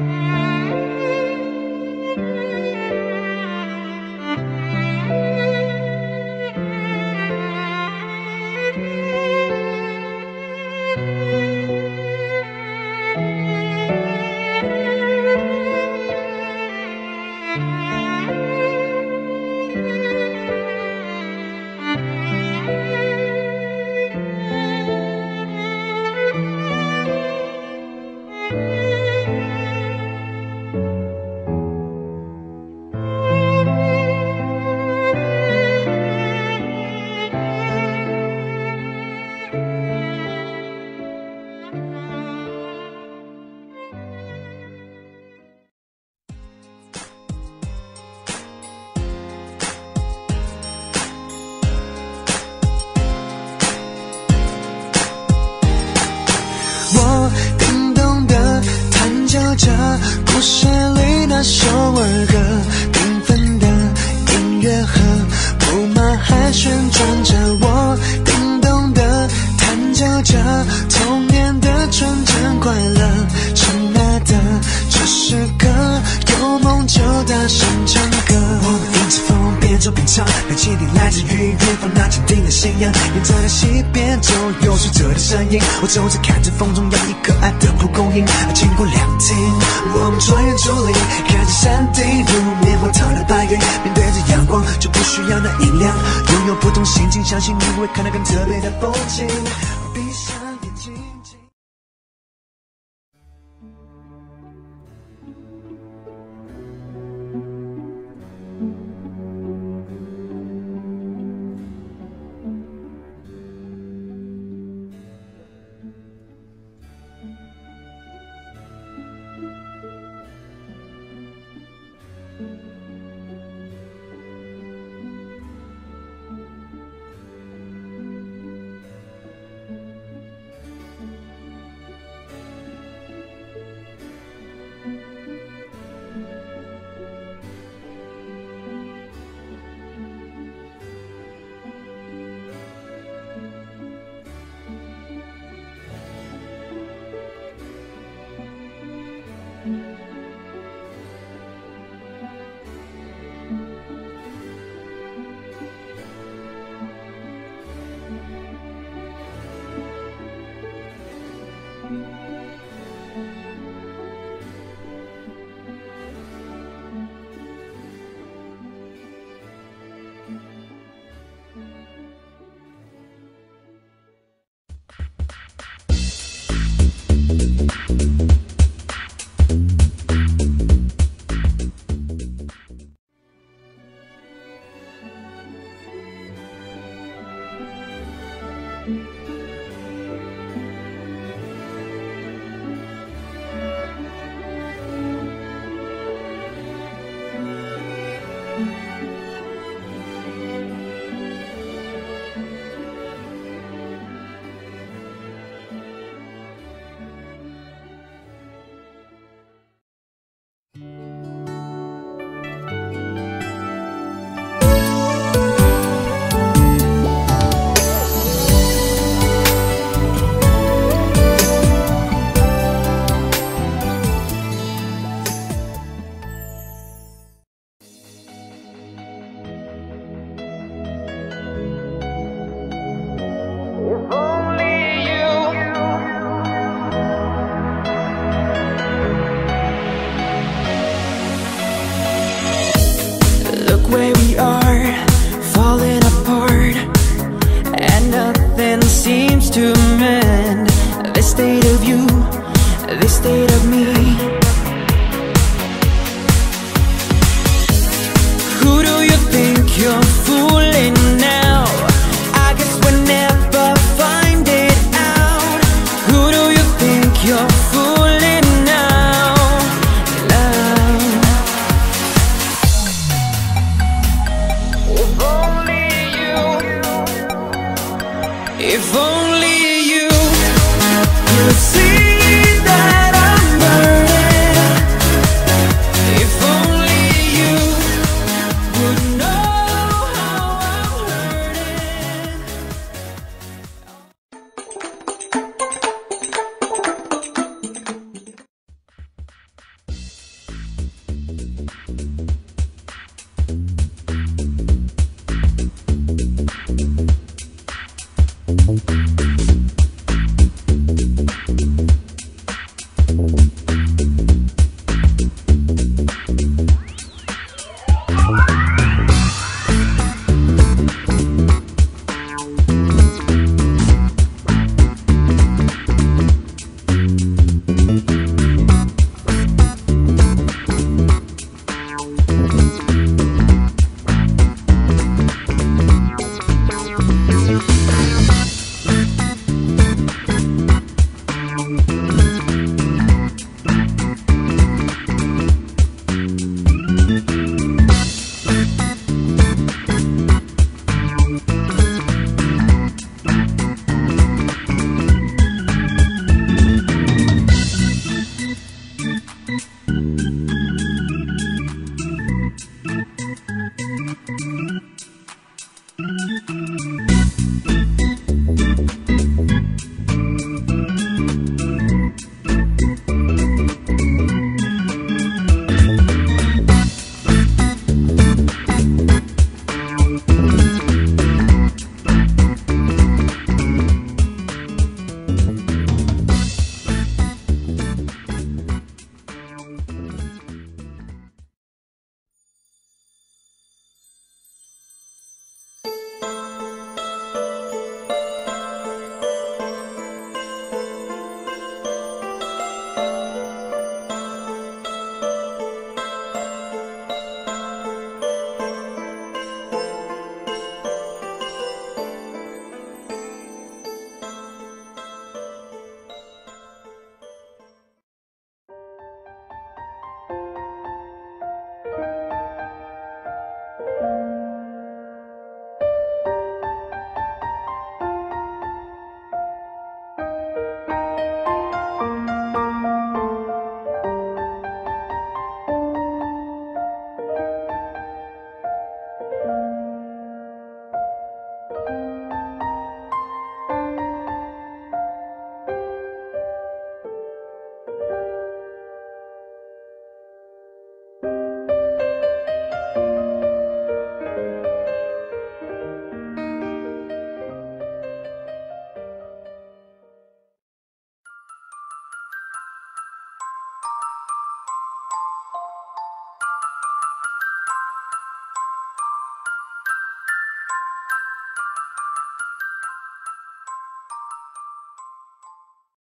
着故事里那首儿歌，缤纷的音乐盒，布马还旋转着，我叮咚的弹奏着童年的纯真快乐。亲爱的，这是歌，有梦就大声唱歌。我们迎着风边走边唱，那汽笛来自于远方那坚定的信仰。沿着那西边走，有水者的身影，我走着看着风中洋溢可爱的蒲公英。经过凉亭，我们穿越竹林，看着山顶如棉花糖的白云，面对着阳光就不需要那音量，拥有不同心情，相信你会看到更特别的风景。闭上眼睛。 Where we are, falling apart, and nothing seems to mend. This state of you, this state of me. Who do you think you're fooling now? I guess we'll never find it out. Who do you think you're fooling now? Love. If only you could see that I'm burning.